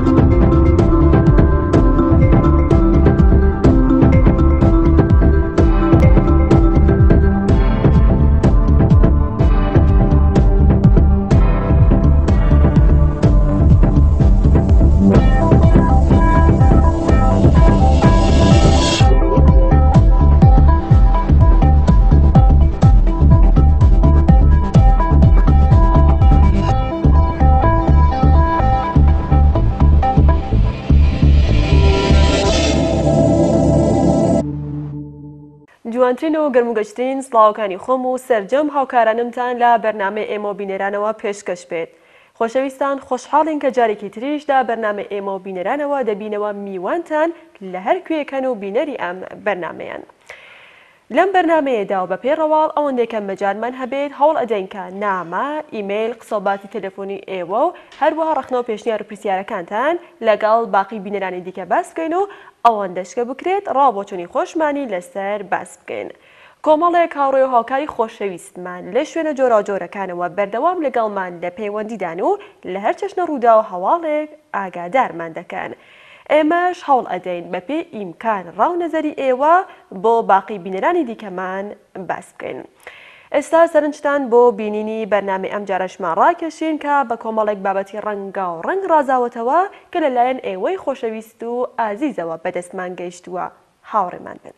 جوانترین و گەرموگەشترین سڵاوەکانی خۆم و سەرجەم هاوکارانمتان لە بەرنامەی ئێمە بینەرانەوە پێشکەش بێت. خۆشەویستان خۆشحاڵین کە جارێکی تریشدا بەرنامەی ئێمە بینەرانەوە دەبینەوە میوانتان لە هەر کوێکەن و بینەری ئەم بەرنمەیان. لەم بەرنمەیەدا و بە پێڕەواڵ ئەوەندێکە مەجارمان هەبێت هەوڵ ئەدەین نامە، ئیمەیل، قسەڵباتی تەلەفۆنی ئێوە و هەروەها ڕەخنەوە پێشنیار و پرسیارەکانتان لەگەڵ باقی بینەرانی دیکە باس بکەین و ئەوەندەشکە بکرێت ڕابۆچوونی خۆشمانی لەسەر باس بکەین. کۆمەڵێک هاوڕێ و هاوکاری خۆشەویستمان لە شوێنە جۆراوجۆرەکانەوە بەردەوام لەگەڵمان لە پەیوەندیدان و لە هەر چەشنە ڕوودا و هەواڵێک ئاگادارمان دەکەن. ئێمەش هەوڵ ئەدەین بەپێ ئیمکان ڕاونەزەری ئێوە بۆ باقی بینەرانی دیکەمان باس بکەین. ئێستا سەرنجتان بۆ بینینی بەرنامەی ئەم جارەشمان ڕاکێشین کە بە کۆمەڵێک بابەتی ڕەنگا و ڕەنگ ڕازاوەتەوە کە لەلایەن ئێوەی خۆشەویست و ئازیزەوە بەدەستمان گەیشتووە. هاوڕێمان بن.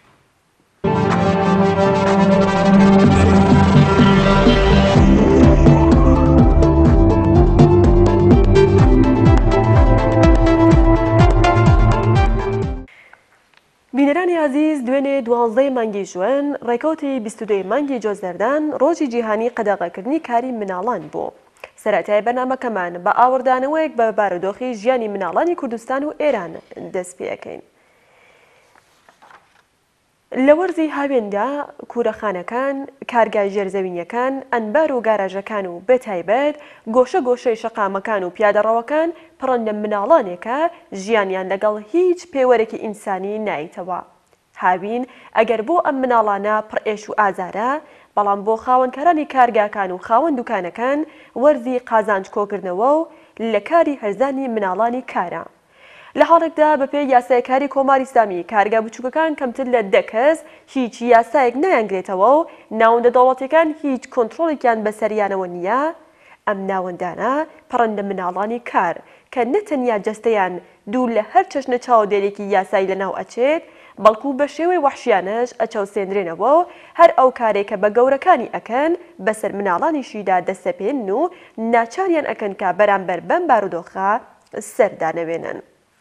بینەرانی عزیز، دوێنێ 12 مانگی ژوئن ڕێکەوتی 22 مانگی جۆزەردان ڕۆژی جیهانی قەدەغەکردنی کاری مناڵان بوو. سەرەتای بەرنامەکەمان بە ئاوردانەوەیەک بە بارودۆخی ژیانی مناڵانی کوردستان و ئێران دەست پێ ئەەکەین. لە وەرزی هاوێندا کوورەخانەکان، کارگای ژێرزەوینیەکان، ئەنبار و گاراژەکان و بەتایبەت گۆشە گۆشەی شەقامەکان و پیادەڕەوەکان پڕن لە مناڵانێکە ژیانیان لەگەڵ هیچ پێوەرێکی ئینسانی نایتەوە. هاوین ئەگەر بۆ ئەم مناڵانە پڕئێش و ئازارە، بەڵام بۆ خاوەنکارانی کارگاکان و خاوەن دوکانەکان وەرزی قازانج کۆکردنەوە و لە کاری هەرزانی مناڵانی کارە. لە حاڵێکدا بەپێ یاسای کاری کۆماری ئیسلامی کارگا بچووکەکان کەمتر لە 10 کەس هیچ یاسایەک نەیانگرێتەوە و ناوەندە دەوڵەتەکان هیچ کۆنتڕۆڵێکیان بەسەریانەوە نییە. ئەم ناوەندانە پەڕەن لە مناڵانی کار کە نەتەنیا جەستەیان دوور لە هەر چەشنە چاودێرێکی یاسایی لەناو ئەچێت، بەڵکو بە شێوەی وەحشیانەش ئەچەوسێنرێنەوە و هەر ئەو کارێکە بە گەورەکانی ئەکەن بەسەر مناڵانیشیدا دەسەپێن و ناچاریان ئەکەن کە بەرامبەر بەم بارودۆخە سەردانەوێنن.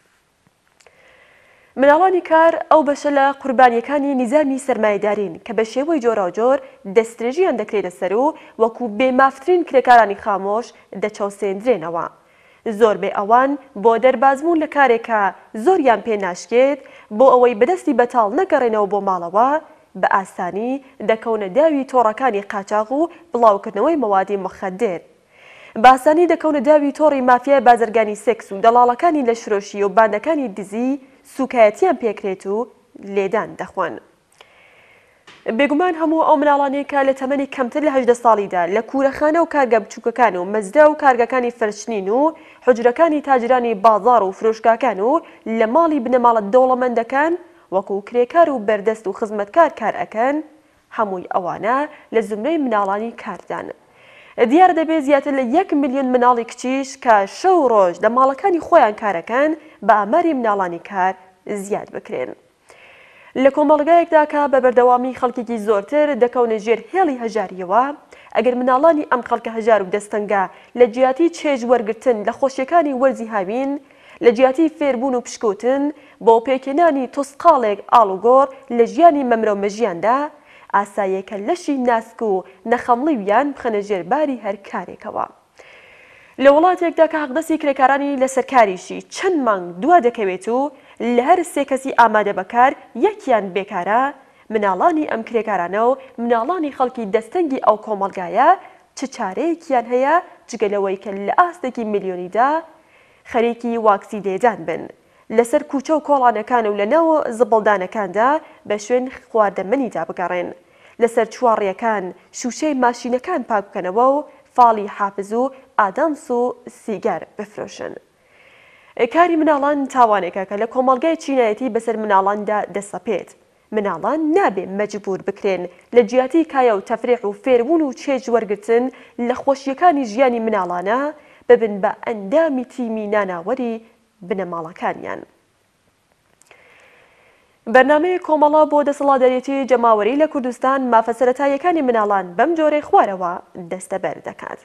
مناڵانی کار ئەو بەشە لە قوربانیەکانی نیزامی سەرمایەدارین کە بە شێوەی جۆراوجۆر دەستدرێژیان دەکرێتە سەر و وەکو بێمافترین کرێکارانی خامۆش دەچەوسێنرێنەوە. زۆربەی ئەوان بۆ دەربازبوون لە کارێکە زۆریان پێ ناشکێت بۆ ئەوەی بەدەستی بەتاڵ نەگەڕێنەوە بۆ ماڵەوە بە ئاسانی دەکەونە داوی تۆڕەکانی قاچاق و بڵاوکردنەوەی مەوادی مخدر. بە ئاسانی دەکەونە داوی تۆڕی مافیای بازرگانی سێکس و دەڵاڵەکانی لە شرۆشی و باندەکانی دزی سوکایەتیان پێکرێت و لێدان دەخۆن. بێگومان هەموو ئەو مناڵانێکە لە تەمەنی کەمتر لە 18 ساڵیدا لە کوورەخانە و کارگە بچووکەکان و مەزدا و کارگەکانی فەرشنین و حجرەکانی تاجرانی بازاڕ و فرۆشگاکان و لە ماڵی بنەماڵە دەوڵەمەندەکان وەکو کرێکار و بەردەست و خزمەتکار کار ئەکەن، هەمووی ئەوانە لە زمرەی مناڵانی کاردان. دیار دەبێت زیاتر لە 1 ملیۆن مناڵی کچیش کە شەو ڕۆژ لە ماڵەکانی خۆیان کارەکەن بە ئاماری مناڵانی کار زیاد بکرێن. لە کۆمەڵگایەکدا کە بە بەردەوامی خەڵکێکی زۆرتر دەکەونە ژێر هێڵی هەژاریەوە، ئەگەر مناڵانی ئەم خەڵکە هەژار و دەستەنگا لە جیاتی چێژ وەرگرتن لە خۆشیەکانی وەرزی هاوین، لە جیاتی فێربوون و پشکوتن بۆ پێکێنانی تۆسقاڵێک ئاڵوگۆڕ لە ژیانی مەمرە و مەژیاندا، ئاساییەکە لەشی ناسک و نەخەمڵیویان بخەنە ژێرباری هەر کارێکەوە. لە وڵاتێکدا کە حەقدەستی کرێکارانی لەسەر کاریشی چەند مانگ دوا دەکەوێت و لە هەر 3 کەسی ئامادە بەکار یەکیان بێکارە، مناڵانی ئەم کرێکارانە و مناڵانی خەڵکی دەستەنگی ئەو کۆمەڵگایە چ چارەیەکیان هەیە جگەلەوەی کە لە ئاستێکی ملیۆنیدا خەریکی واکسی لێدان بن، لەسەر کوچە و کۆڵانەکان و لە ناو زبڵدانەکاندا بە شوێن خواردەمەنیدا بگەڕێن، لەسەر چوارڕێەکان شوشەی ماشینەکان پاک بکەنەوە و فاڵی حافز و ئادەمس و سیگار بفرۆشن. کاری مناڵان تاوانێکە کە لە کۆمەڵگەی چینایەتی بەسەر مناڵاندا دەسەپێت. مناڵان نابێ مەجبور بکرێن لە جیاتی کایە و تەفریح و فێربوون و چێژ وەرگرتن لە خۆشیەکانی ژیانی مناڵانە ببن بە ئەندامی تیمی ناناوەری بنەماڵەکانیان. بەرنامەی کۆمەڵە بۆ دەسەڵاتدارێتی جەماوەری لە کوردستان مافە سەرەتاییەکانی مناڵان بەم جۆرەی خوارەوە دەستەبەر دەکات.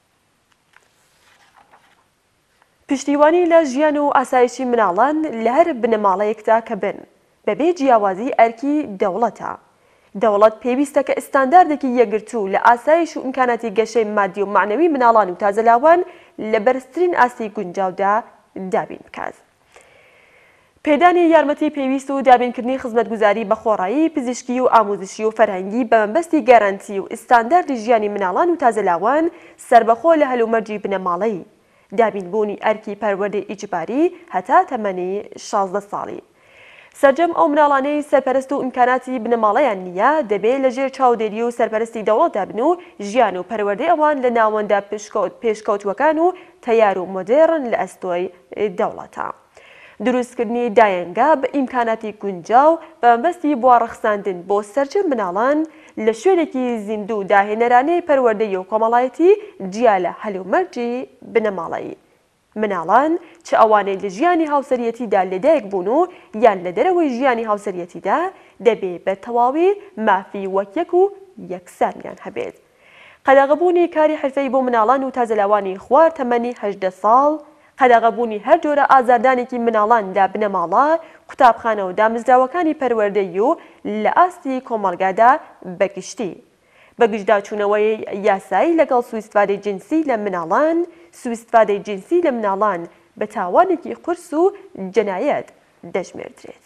پشتیوانی لە ژیان و ئاسایشی مناڵان لە هەر بنەماڵەیەکدا کە بن بەبێ جیاوازی ئەرکی دەوڵەتە. دەوڵەت پێویستە کە ئستانداردێکی یەکگرتوو لە ئاسایش و ئیمکاناتی گەشەی مادی و معنەوی مناڵان و تازەلاوان لە بەرزترین ئاستی گونجاودا دابین بکات. پێدانی یارمەتی پێویست و دابینکردنی خزمەتگوزاری بە خۆڕایی پزیشکی و ئاموزشی و فەرهەنگی بە مەبەستی گارانتی و ئستانداردی ژیانی مناڵان و تازەلاوان سربەخۆ لە هەلومەرجی بنەماڵەیی، دابینبوونی ئەرکی پەروەردەی ئیجباری هەتا تەمەنی 16 ساڵی. سەرجەم ئەو مناڵانەی سەرپەرست و ئیمکاناتی بنەماڵەیان نییە دەبێت لەژێر چاودێری و سەرپەرستی دەوڵەتدا بن و ژیان و پەروەردەی ئەوان لە ناوەندە پێشکەوتوەکان و تەیار و مۆدێڕن لە ئەستۆی دەوڵەتە. دروستکردنی دایەنگا بە ئیمکاناتی گونجاو بە مەبەستی بوارەخساندن بۆ سەرجەم مناڵان لە شوێنێکی زیندوو داهێنەرانەی پەروەردەی و کۆمەڵایەتی جیا لە هەلومەرجی بنەماڵەیی. مناڵان چ ئەوانەی لە ژیانی هاوسەریەتیدا لەدایک بوون و یان لە دەرەوەی ژیانی هاوسەریەتیدا دەبێ بە تەواوی مافی وەکیەک و یەکسانیان هەبێت. قەدەغەبوونی کاری حرفەی بۆ مناڵان و تازەلاوانی خوار تەمەنی 18 ساڵ، قەدەغەبوونی هەر جۆرە ئازاردانێکی مناڵان لا بنەماڵە، قوتابخانە و دامزراوەکانی پەروەردەی و لە ئاستی کۆمەڵگادا بەگشتی. بەگشتداچوونەوەی یاسایی لەگەڵ سوءئستیفادەی جنسی لە مناڵان، سوءئستیفادەی جنسی لە مناڵان بە تاوانێکی قورس و جەنایەت دەژمێردرێت.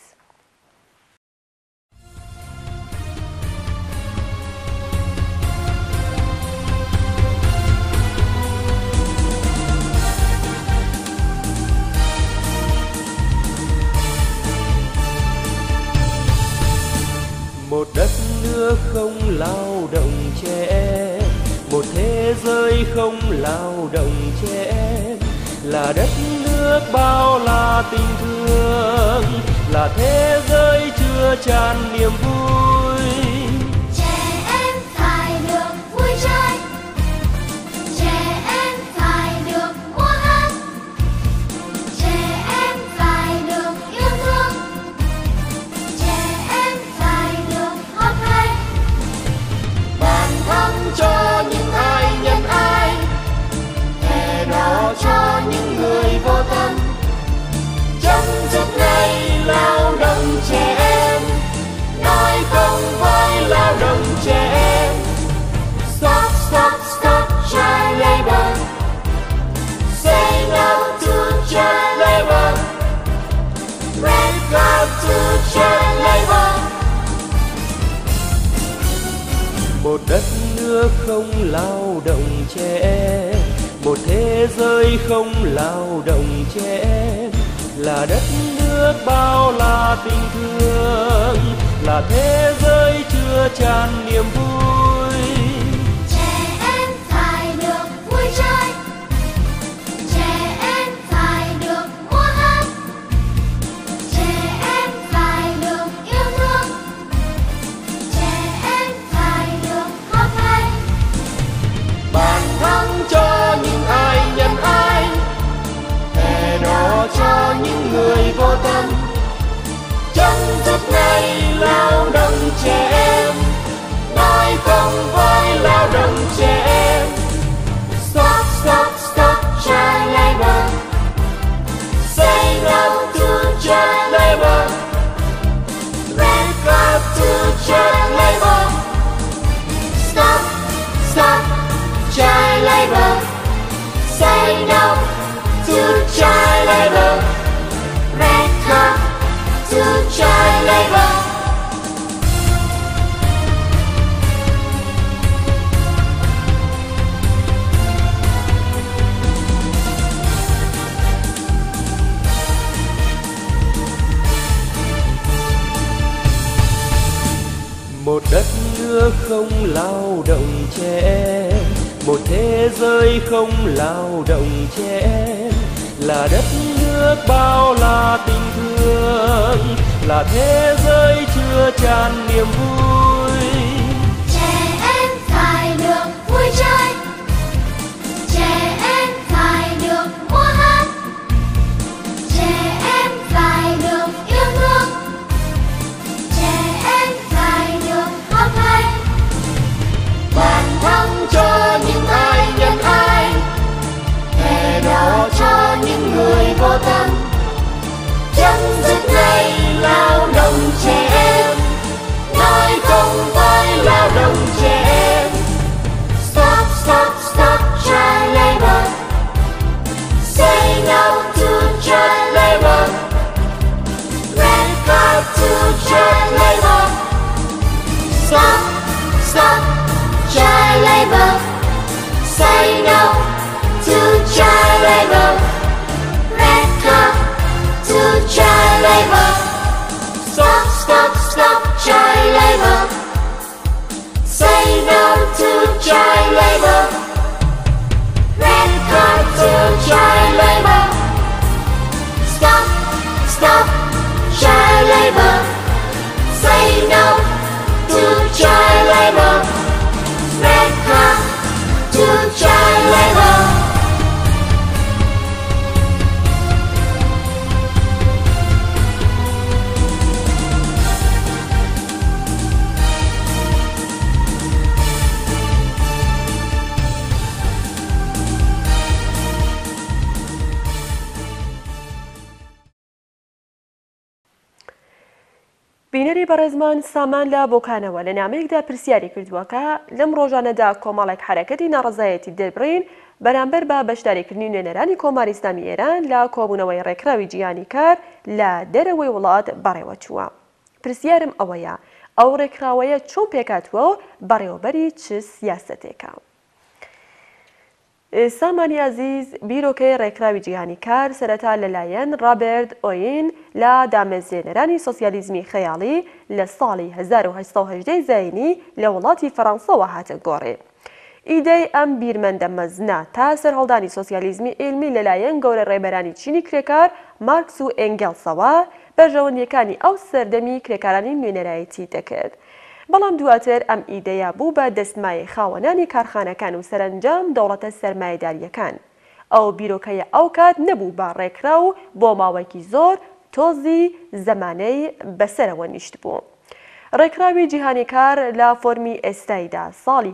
Một đất nước không lao động trẻ em, một thế giới không lao động trẻ em, là đất nước bao la tình thương, là thế giới chứa tràn niềm vui. Trẻ em phải được vui chơi, trẻ em phải được múa hát, trẻ em phải được yêu thương, trẻ em phải được học hành. Bàn thắng cho những ai nhân ái, thề đó cho những người vô tâm. Chấm dứt ngày lao động trẻ em, nói không với lao động trẻ em. Stop, stop, stop child labor. Say no to child labor. Break out to child labor. Một đất nước không lao động trẻ em, một thế giới không lao động trẻ em, là đất nước bao la tình thương, là thế giới chứa tràn niềm vui. Trẻ em phải được vui chơi, trẻ em phải được múa hát, trẻ em phải được yêu thương, trẻ em phải được học hành. Bàn thắng cho những ai nhân ái, thề đó cho những người vô tâm. Chấm dứt ngày lao động trẻ em, nói không với lao động trẻ em. Stop, stop, stop child labor. Say no to child labor. Break out to child labor. Stop, stop child labor. Say no to child labor. Break out to child labor. Một đất nước không lao động trẻ em, một thế giới không lao động trẻ em, là đất nước nước bao là tình thương, là thế giới chứa tràn niềm vui. Trẻ em phải được vui chơi, trẻ em phải được múa hát, trẻ em phải được yêu thương, trẻ em phải được học hành. Bàn thắng cho những ai nhân ái, thề đỏ cho những người vô tâm. Chấm dứt ngày lao động trẻ em, nói không với lao động trẻ em. Stop, stop, stop child labor. Say no to child labor. Red card to child labor. Stop, stop child labor. Say no to child labor. Red card to child labor. Stop, stop, stop child labor. Say no to child labor. Red card to child labor. Stop, stop child labor. Say no to child labor. Red card to child labor. بینەری بەڕێزمان سامان لە بۆکانەوە لە نامەیەکدا پرسیاری کردووەکە لەم ڕۆژانەدا کۆمەڵێک حرەکەتی ناڕەزایەتی دەربڕین بەرامبەر بە بەشداریکردنی نوێنەرانی کۆماری ئیسلامی ئێران لە کۆبوونەوەی ڕێکخراوی جیهانی کار لە دەرەوەی وڵات بەڕێوە چووە. پرسیارم ئەوەیە ئەو ڕێکخراوەیە چۆن پێکاتوە و بەڕێوەبەری چ سیاسەتێکە؟ سامانی عزیز بیرۆکەی ڕێکخراوی جیهانی کار سەرەتا لەلایەن ڕابێرد ئۆین لە دامەزرێنەرانی سۆسیالیزمی خەیاڵی لە ساڵی 1818 زاینی لە وڵاتی فەڕەنسەوە هاتە گۆڕێ. ئیدەی ئەم بیرمەندە مەزنە تا سەرهەڵدانی سۆسیالیزمی ئیلمی لەلایەن گەورە ڕێبەرانی چینی کرێکار مارکس و ئێنگێلسەوە بەرژەوەندیەکانی ئەو سەردەمی کرێکارانی نوێنەرایەتی دەکرد. بەڵام دواتر ئەم ئیدەیە بوو بە دەستمای خاوەنانی کارخانەکان و سەرنجام دەوڵەتە سەرمایەداریەکان. ئەو بیرۆکەیە ئەو کات نەبوو بە ڕێکرا و بۆ ماوەیەکی زۆر تۆزی زەمانەی بەسەرەوە نیشت بوو. ڕێکخراوی جیهانی کار لە فۆرمی ئێستایدا ساڵی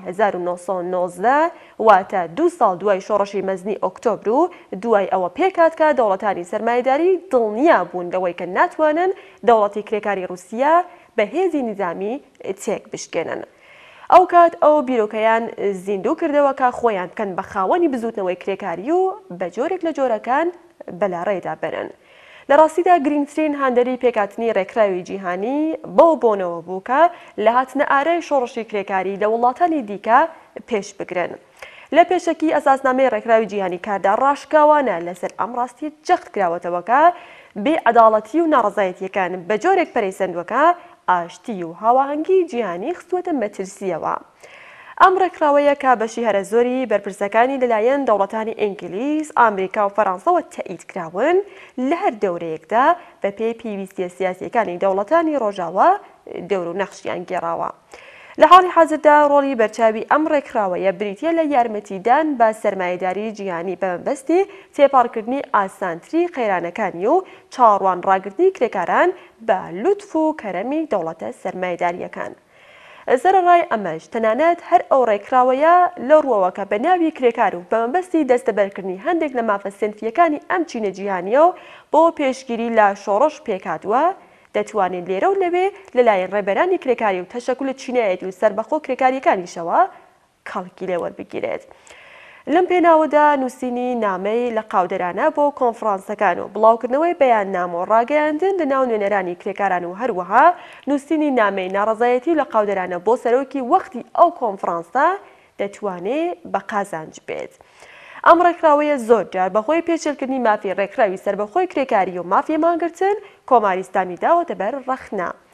1990 واتە 2 ساڵ دوای شۆڕشی مەزنی ئۆکتۆبر و دوای ئەوە پێکات کە دەوڵەتانی سەرمایەداری دڵنیا بوون لەوەی کە ناتوانن دەوڵەتی کرێکاری رووسیا بە هێزی نظامی تێک بشکێنن. ئەو کات ئەو بیرۆکەیان زیندوو کردەوە کە خۆیان بکەن بە خاوەنی بزوتنەوەی کرێکاری و بە جۆرێک لە جۆرەکان بەلاڕێدا بنن. لە ڕاستیدا گرنگترین هاندەری پێکاتنی ڕێکخراوی جیهانی بەو بۆنەوە بوو کە لە هاتنە ئارەی شۆڕشی کرێکاری لە وڵاتانی دیکە پێش بگرن. لە پێشەکی ئەساسنامەی ڕێکخراوی جیهانی کاردا ڕاشکاوانە لەسەر ئەم ڕاستی جەخت کراوەتەوە کە بێعەداڵەتی و ناڕەزایەتیەکان بە جۆرێک پەرەیسەندوەکە ئاشتی و هاوەهەنگی جیهانی خستووەتە مەترسیەوە. ئەم ڕێکخراوەیە کە بەشی هەرە زۆری بەرپرسەکانی لەلایەن دەوڵەتانی ئینگلیز، ئامریکا و فەڕەنسەوە تەئید کراون لە هەر دەورەیەکدا بە پێی پێویستیە سیاسیەکانی دەوڵەتانی ڕۆژاوە دەور و نەخشیان گێڕاوە. لە حاڵی حەزردا ڕۆڵی بەرچاوی ئەم ڕێکخراوەیە بریتە لە یارمەتیدان بە سەرمایەداری جیهانی بە مەبەستی تێپاڕکردنی ئاسانتری قەیرانەکانی و چاوەڕوان ڕاگرتنی کرێکاران بە لوتف و کەرەمی دەوڵەتە سەرمایەداریەکان. سەرەڕای ئەمەش تەنانەت هەر ئەو ڕێکخراوەیە لە ڕووەوە کە بە ناوی کرێکار و بە مەبەستی دەستەبەرکردنی هەندێک لە مافە سنفیەکانی ئەم چینە جیهانیە و بۆ پێشگیری لە شۆڕش پێکاتوە دەتوانێت لێرە و لەوێ لەلایەن ڕێبەرانی کرێکاری و تەشەکوڵە چینایەتی و سەربەخۆ کرێکاریەکانیشەوە کەڵکی لێوەربگیرێت. لەم پێناوەدا نووسینی نامەی لە قاودەرانە بۆ کۆنفرانسەکان و بڵاوکردنەوەی بەیاننامە و ڕاگەیاندن لە ناو نوێنەرانی کرێکاران و هەروەها نووسینی نامەی ناڕەزایەتی لە قاودەرانە بۆ سەرۆکی وەختی ئەو کۆنفرانسە دەتوانێت بە قازانج بێت. ئەم ڕێکخراوەیە زۆر جار بەخۆی پێچلکردنی مافی ڕێکخراوی سەربەخۆی کرێکاری و مافی مانگرتن کۆماری ئیسلامی داوەتە بەر ڕەخنا.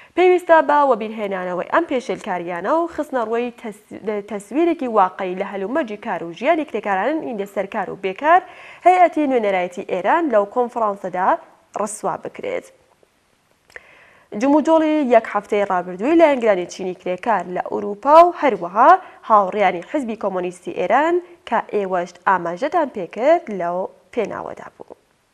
پێویستە بە وەبیرهێنانەوەی ئەم پێشێلکاریانە و خستنە ڕووی تەسویرێکی واقعی لە هەلومەرجی کار و ژیانی کرێکارانن ئیندە سەرکار و بێکار هەیئەتی نوێنەرایەتی ئێران لەو کۆنفرانسەدا ڕسوا بکرێت. جموجۆڵی یەک هەفتەی ڕابردووی لە ئەنگرانی چینی کرێکار لە ئەوروپا و هەروەها هاوڕێیانی حزبی کۆمۆنیستی ئێران کە ئێوەش ئاماژەتان پێکرد لەو پێناوەدا بوو.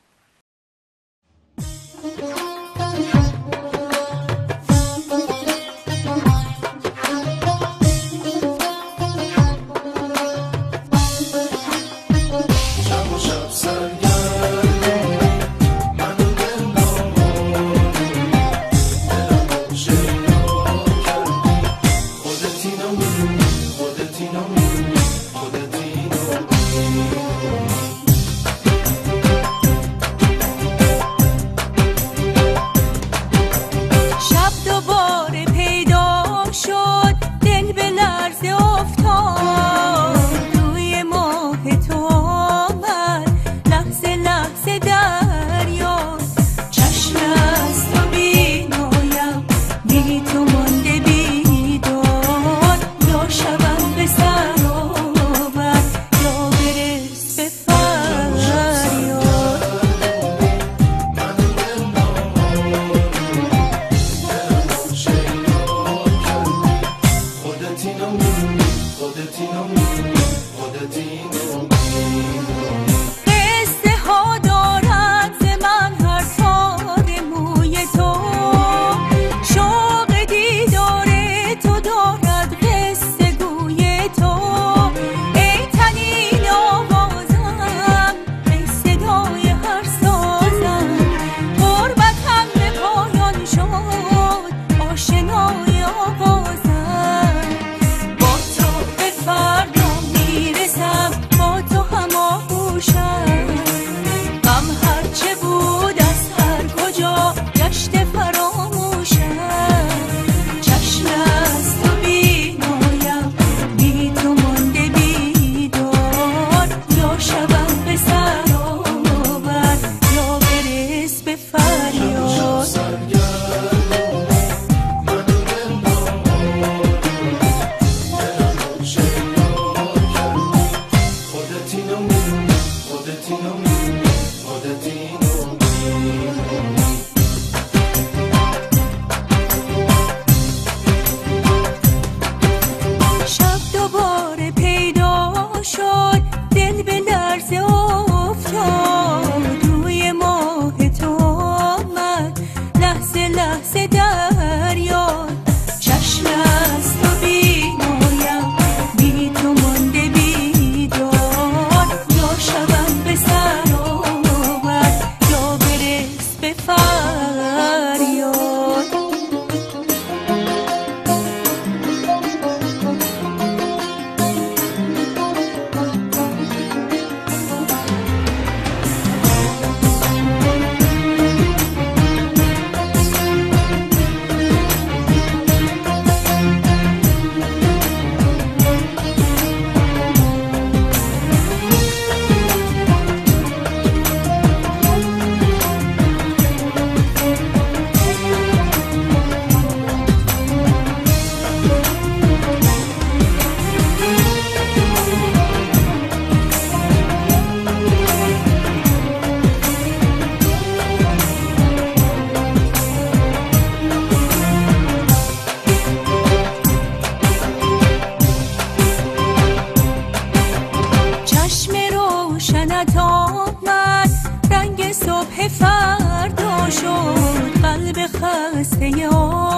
خسته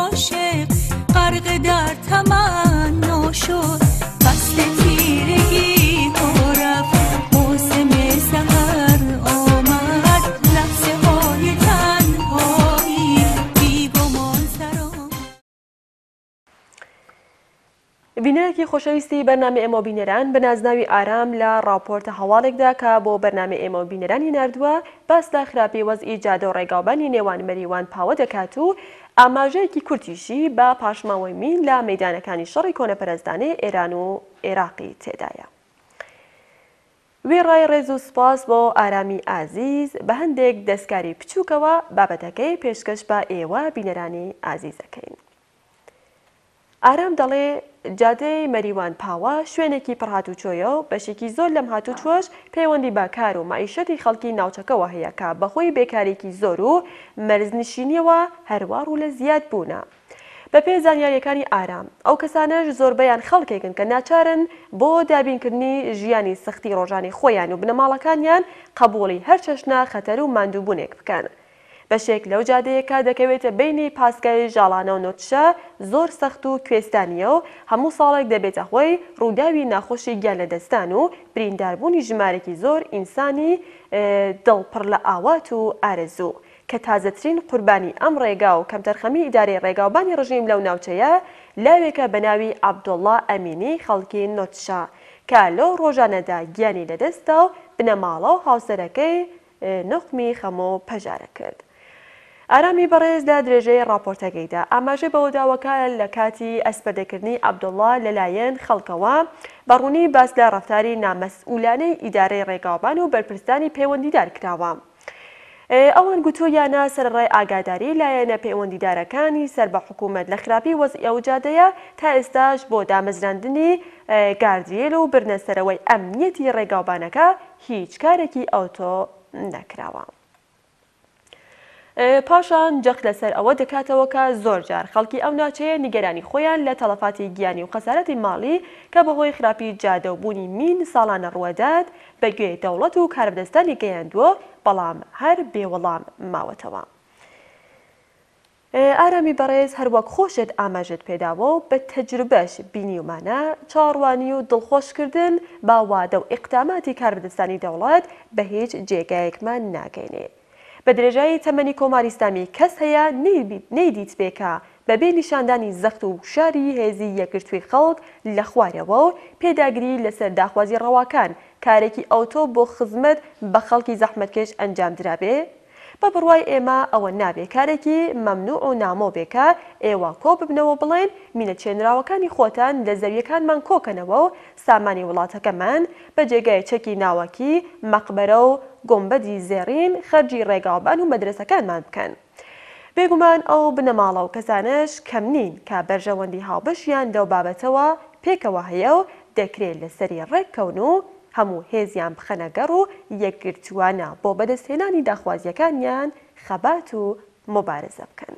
عاشق غرق در تمنا شد فصل تیرگی ها رفت موسم سحر آمد لحظه های تنهایی بیگمان سرام. بینەرێکی خۆشەویستی بەرنامە ئێمە بینەران بە نازناوی ئارام لە راپۆرتە هەواڵێکدا کە بۆ بەرنامە ئێمە بینەرانی نردووە باس لە خراپی وەزئی جادە و ڕێگاوبانی نێوان مەریوان پاوە دەکات و ئاماژەیەکی کورتیشی بە پاشماوەی مین لە مەیدانەکانی شەڕی کۆنەپەرستانەی ئێران و عێراقی تێدایە. وی ڕای ڕێز و سپاس بۆ ئارامی ئازیز بە هەندێک دەستکاری بچووکەوە بابەتەکەی پێشکەش بە ئێوە بینەرانی ئازیزەکەین. ئارام دەڵێ جادەی مەریوان پاوە شوێنێکی پڕهاتوچۆیە و بەشێکی زۆر لەم هاتوچۆش پەیوەندی بە کار و مەعیشەتی خەڵکی ناوچەکەەوە هەیە کە بەخۆی بێکارێکی زۆر و مەرزنشینیەوە هەروار و لە زیاد بوونە. بەپێ زانیاریەکانی ئارام ئەو کەسانەش زۆربەیان خەڵکێکن کە ناچارن بۆ دابینکردنی ژیانی سەختی ڕۆژانی خۆیان و بنەماڵەکانیان قبوڵی هەر چەشنە خەتەر و ماندووبوونێک بکەن. بەشێک لەو جادەیەکە دەکەوێتە بینی پاسکای ژاڵانە و نۆتشە زۆر سەخت و کوێستانیە و هەموو ساڵێک دەبێتە خۆی ڕووداوی ناخۆشی گیان لەدەستان و برینداربوونی ژمارەی زۆر ئینسانی دڵپڕ لە ئاوات و ئارەزوو کە تازەترین قوربانی ئەم ڕێگا و کەمتەرخەمی ئیدارەی ڕێگاوبانی ڕژیم لەو ناوچەیە لاوێکە بە ناوی عەبدوڵڵا ئەمینی خەڵکی نۆتشە کە لەو ڕۆژانەدا گیانی لەدەستا و بنەماڵە و هاوسەرەکەی نوخمی خەمۆ پەژارە کرد. ئارامی بەڕێز لە درێژەی راپۆرتەکەیدا ئاماژەی بەوە داوەکە لە کاتی ئەسپەردەکردنی عەبدوڵڵا لەلایەن خەڵکەوە بەڕوونی باس لە ڕەفتاری نامەسئولانەی ئیدارەی ڕێگاوبان و بەرپرسانی پەیوەندیدار کراوە. ئەوان گوتوویانە سەرڕای ئاگاداری لایەنە پەیوەندیدارەکانی سەر بە حکوومەت لە خراپی وەزعی ئەو جادەیە تا ئێستاش بۆ دامەزراندنی گاردیێل و برنەسەرەوەی ئەمنیەتی ڕێگاوبانەکە هیچ کارێکی ئۆتۆ نەکراوە. پاشان جەخت لەسەر ئەوە دەکاتەوە کە زۆر جار خەڵکی ئەو ناوچەیە نیگەرانی خۆیان لە تەڵەفاتی گیانی و خەسارەتی ماڵی کە بەهۆی خراپی جادە و بوونی مین ساڵانە ڕوەدات بەگوێ دەوڵەت و کاربدەستانی گەیاندووە بەڵام هەر بێوەڵام ماوەتەوە. ئارامی بەڕێز هەروەک خۆشت ئاماژت پێداوە و بە تەجروبەش بینیومانە چاڕوانی و دڵخۆشکردن با وادە و ئیقداماتی کاربدەستانی دەوڵەت بە هیچ جێگایەکمان ناگەینێ. بە درێژایی تەمەنی کۆماری ئیسلامی کەس هەیە نەیدیت بێکە بەبێ نیشاندانی زەخت و شاری هێزی یەکگرتووی خەڵک لە خوارەوە و پێداگری لەسەر داخوازی ڕەواکان کارێکی ئۆتۆ بۆ خزمەت بە خەڵکی زەحمەتکێش ئەنجام درابێ. بە بڕوای ئێمە ئەوە نابێ کارێکی مەمنوع و نامۆ بێکە ئێوە کۆ ببنەوە بڵێن مینە چێنراوەکانی خۆتان لە زەویەکانمان کۆکەنەوە و سامانی وڵاتەکەمان بە جێگای چەکی ناوەکی مەقبەرە و گۆمبەدی زێڕین خەرجی ڕێگاوبان و مەدرسەکانمان بکەن. بێگومان ئەو بنەماڵە و کەسانش کەم نین کە بەرژەوەندی هاوبەشیان لەو بابەتەوە پێکەوە هەیە و دەکرێت لەسەری ڕێککەون و هەموو هێزیان بخەنەگەڕ و یەکگرتووانە بۆ بەدەستهێنانی داخوازیەکانیان خەبات و مبارزە بکەن.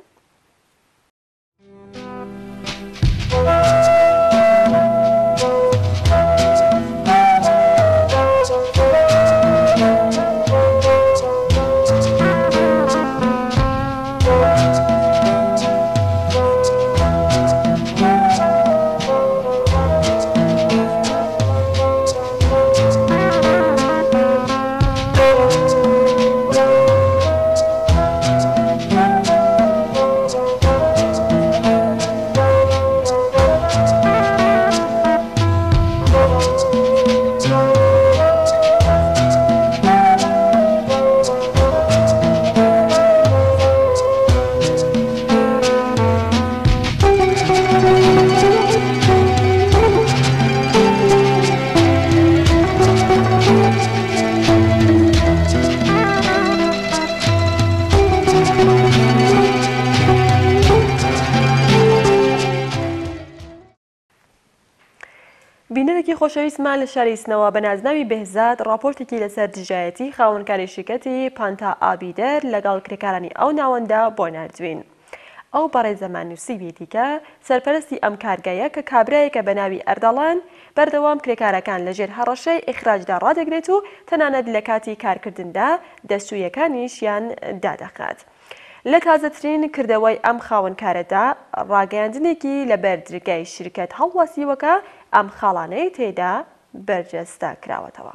بینەرێکی خۆشەویستمان لە شاری سنەوە بە نازناوی بێهزاد راپۆرتێکی لەسەر دژایەتی خاوەنکاری شرکەتی پانتا ئابیدەر لەگەڵ کرێکارانی ئەو ناوەندا بۆ ناردوین. ئەو بەڕێزەمان نووسیوی دیکە سەرپەرستی ئەم کارگایە کە کابرایەکە بە ناوی ئەردەڵان بەردەوام کرێکارەکان لەژێر هەڕەشەی ئیخراجدا ڕادەگرێت و تەنانەت لە کاتی کارکردندا دەستوویەکانیشیان دادەخات. لە تازەترین کردەوەی ئەم خاوەنکارەدا ڕاگەیاندنێکی لە بەردرگای شرکەت هەڵواسیوەکە ئەم خاڵانەی تێدا بەرجەستە کراوەتەوە.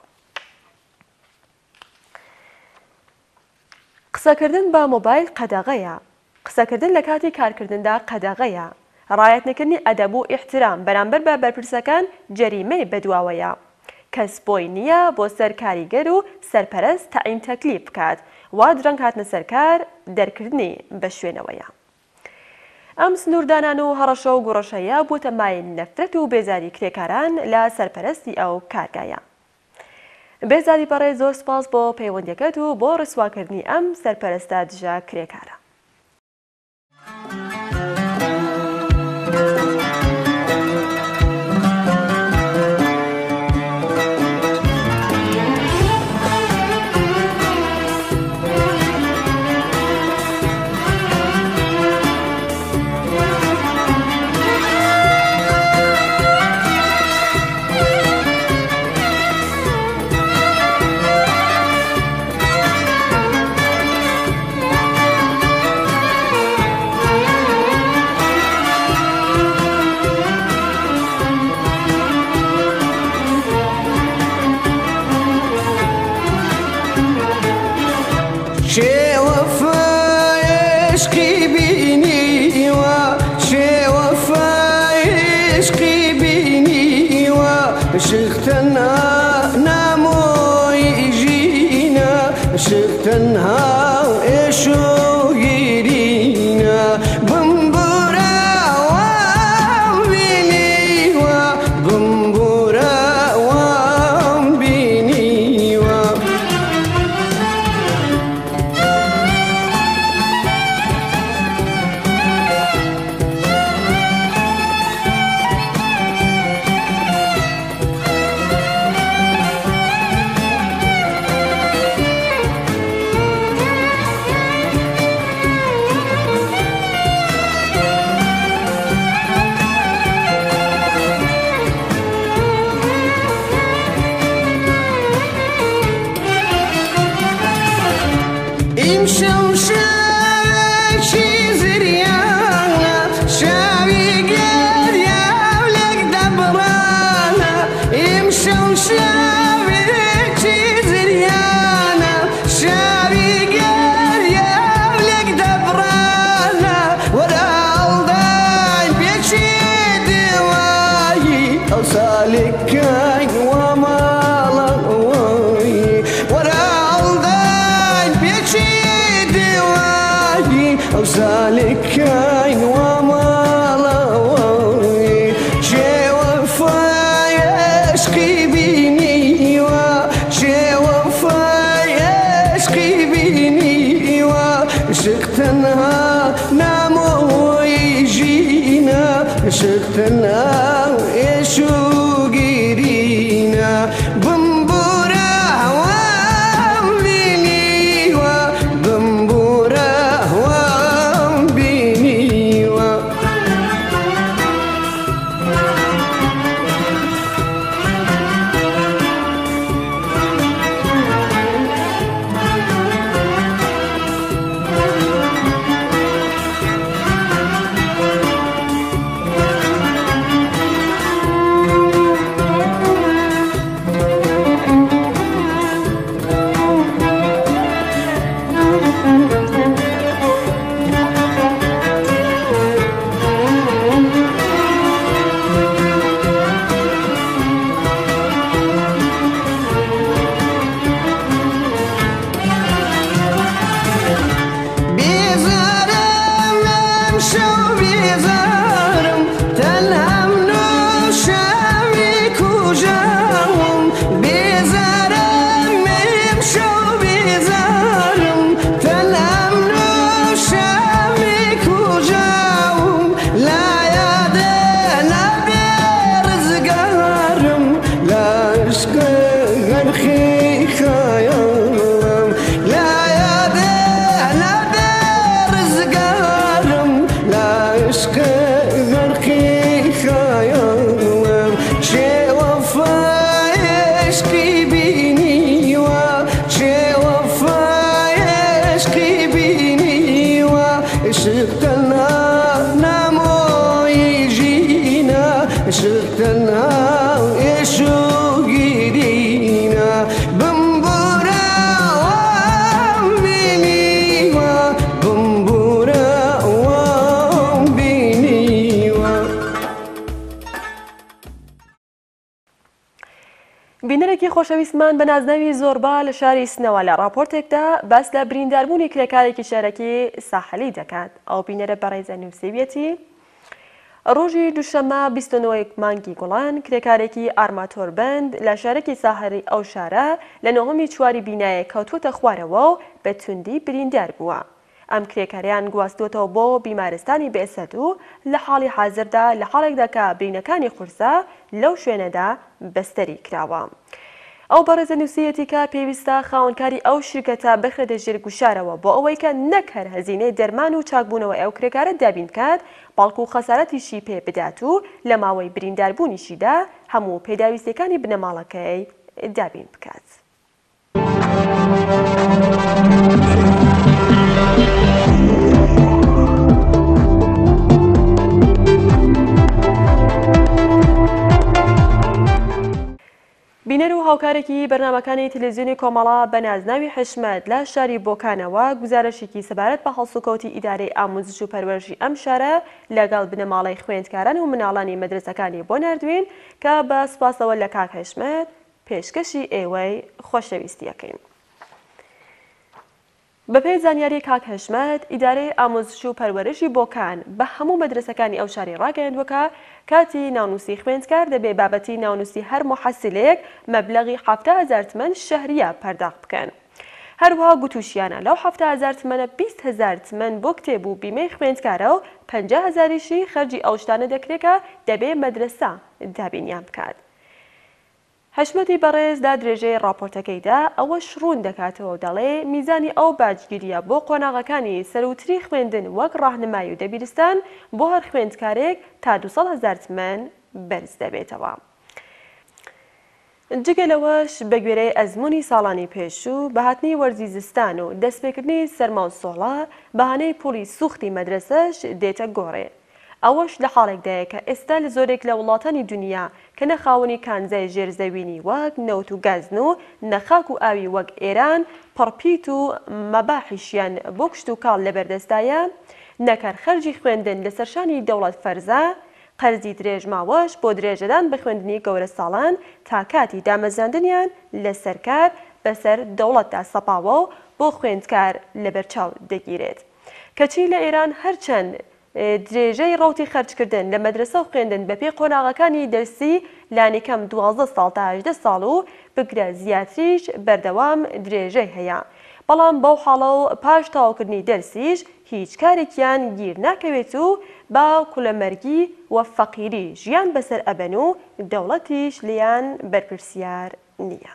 قسەکردن بە مۆبایل قەدەغەیە. قسەکردن لە کاتی کارکردندا قەدەغەیە. ڕایەتنەکردنی ئەدەب و ئیحترام بەرامبەر بە بەرپرسەکان جەریمەی بەدواوەیە. کەس بۆی نییە بۆ سەر کاریگەر و سەرپەرست تەعین تەکلیف بکات وا درەنگ هاتنە سەرکار دەرکردنی بە شوێنەوەیە. ئەم سنووردانان و هەڕەشە و گوڕەشەیە بووتە مای نەفرەت و بێزاری کرێکاران لە سەرپەرستی ئەو کارگایە. بێزادی بەڕێ زۆر سپاس بۆ پەیوەندیەکەت و بۆ ڕسواکردنی ئەم سەرپەرستە دژە کرێکارە. بینەرێکی خۆشەویستمان بە نازناوی زۆربا لە شاری سنەوە لە راپۆرتێکدا باس لە برینداربوونی کرێکارێکی شارەکی ساحەلی دەکات. ئەو بینەرە بەڕێزە نووسێویەتی ڕۆژی دووشەممە 29 مانگی گوڵان کرێکارێکی ئارماتۆربند لە شارێکی ساحری ئەو شارە لە 9 چواری بینایە کەوتوتە خوارەوە و بە توندی بریندار بووە. ئەم کرێکاریان گواستوتەوە بۆ بیمارستانی بێسەد و لە حاڵی حازردا لە حاڵێکدا کە برینەکانی قورسە لەو شوێنەدا بەستەری کراوە. ئەو بەڕێزە نووسەتی کە پێویستە خاوەنکاری ئەو شرکەتە بخرێتە ژێر گوشارەوە بۆ ئەوەی کە نەک هەر هەزینەی دەرمان و چاکبوونەوە ئەو کرێکارە دابین بکات، بەڵکو و خەسارەتیشی پێ بدات و لە ماوەی برینداربوونیشیدا هەموو پێداویستەکانی بنەماڵەکەی دابین بکات. بینەر و هاوکارێکی بەرنامەکانی تەلەڤیزیۆنی کۆمەڵە بە نازناوی حشمەت لە شاری بۆکانەوە گزارشێکی سەبارەت بە هەڵسوکەوتی ئیدارەی ئامۆزش و پەروەرژی ئەم شارە لەگەڵ بنەماڵەی خوێندکاران و مناڵانی مەدرسەکانی بۆ نردوین کە بە سوپاسەوە لە کاک حشمەت پێشکەشی ئێوەی خۆشەویستیەکەین. بەپێی زانیاری کاک حشمەت ئیدارەی ئامۆزش و پەروەرژی بۆکان بە هەموو مەدرسەکانی ئەو شاری ڕاگەیاندووە کاتی ناونووسی خوێندکار دەبێ بابەتی ناونووسی هەر محەسیلێک مەبلەغی 7,000 تمەن شەهریە پەرداخت بکەن. هەروەها گوتوشیانە لەو 7,000 تمەنە 20,000 تمەن بۆ کتێب و بیمەی خوێندکارە و 50,000یشی خەرجی ئەو شتانە دەکرێت کە دەبێ مەدرسە دابینیان بکات. حشمەتی بەڕێزدا درێژەی راپۆرتەکەیدا ئەوەش ڕوون دەکاتەوە و دەڵێ میزانی ئەو باجگیریە بۆ قۆناغەکانی سەروتری خوێندن وەک ڕاهنمایی و دەبیرستان بۆ هەر خوێندکارێک تا 200,000 تمەن بەرز دەبێتەوە. جگەلەوەش بە گوێرەی ئەزمموی ساڵانی پێشوو بەهاتنی وەرزی زستان و دەستپێکردنی سەرما و سۆڵە بەهانەی پوڵی سوختی مەدرسەش دێتە گۆڕێ. ئەوەش لە حاڵێکدایە کە ئێستا لە زۆرێک لە وڵاتانی دنیا کە نەخاوەنی کانزای ژێرزەوینی وەک نەوت و گازن و نەخاک و ئاوی وەک ئێران پڕپیت و مەباحیشیان بۆ کشت و کاڵ لەبەردەستایە، نەکار خەرجی خوێندن لە سەرشانی دەوڵەت فەرزە، قەرزی درێژماوەش بۆ درێژەدان بە خوێندنی گەورە ساڵان تا کاتی دامەزراندنیان لە سەرکار بەسەر دەوڵەتدا سەپاوە و بۆ خوێندکار لەبەرچاو دەگیرێت. کەچی لە ئێران هەرچەند درێژەی ڕوتی خەرجکردن لە مەدرسە و خوێندن بەپێی قۆناغەکانی دەرسی لانیکەم 12 ساڵ تا 18 ساڵ و بگرە زیاتریش بەردەوام درێژەی هەیە. بەڵام بەو حاڵە و پاش تاواکردنی دەرسیش هیچ کارێکیان گیر ناکەوێت و با کوڵەمەرگی و فەقیری ژیان بەسەر ئەبەن و دەوڵەتیش لیان بەرپرسیار نییە.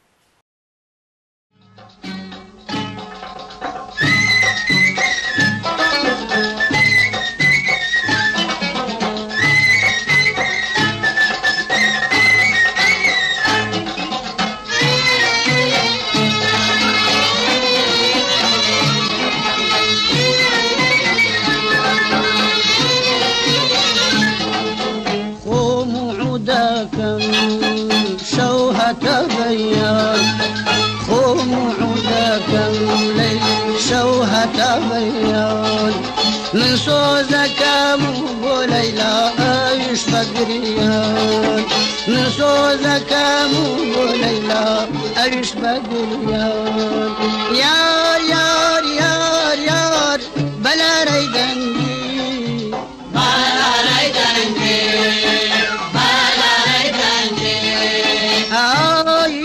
من سوزكم وليلى ايش بقريان من سوزكم وليلى ايش بقريان يار يار يار يار بلا ريدنجي بلا ريدنجي بلا ريدنجي اي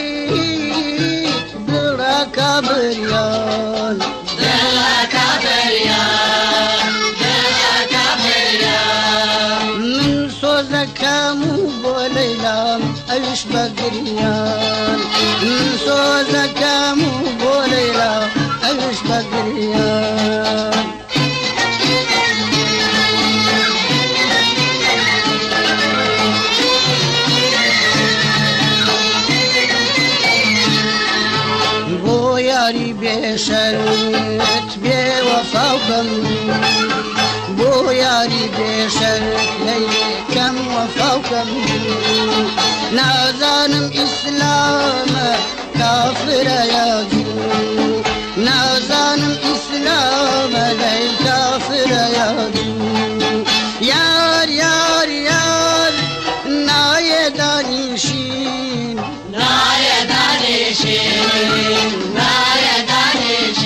دلك بريان دلك بريان دلك بريان من سوزكم وليلى ايش بقريان من سوزكم وليلى ايش بقريان بو ياري بشرت بوفاكم بو ياري بشرت ليكم وفاكم نازانم اسلام كافر يا دين نازانم اسلام لي كافر يا دين يار يار يار نايدانيشين نايدانيشين